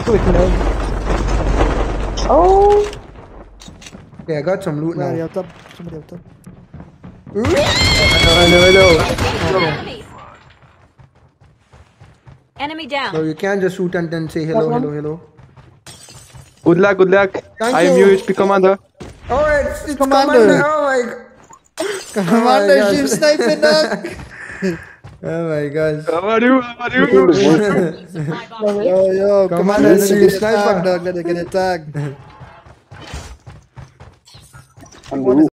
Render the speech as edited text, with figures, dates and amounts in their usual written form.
Quick load. Oh. Okay, I got some loot Where are you now. up top? Somebody up top. Hello. Enemy down. So you can't just shoot and then say hello, hello, hello. Good luck, good luck. Thank I am you. UHP commander. Oh, it's Commander. Commander. Oh my god. Commander, gosh. she's sniping up. Oh my gosh. How are you? How are you? Supply box. Yo, Commander, Commander, see let you, it get sniper. tagged, dog. Let it get tagged. On the roof.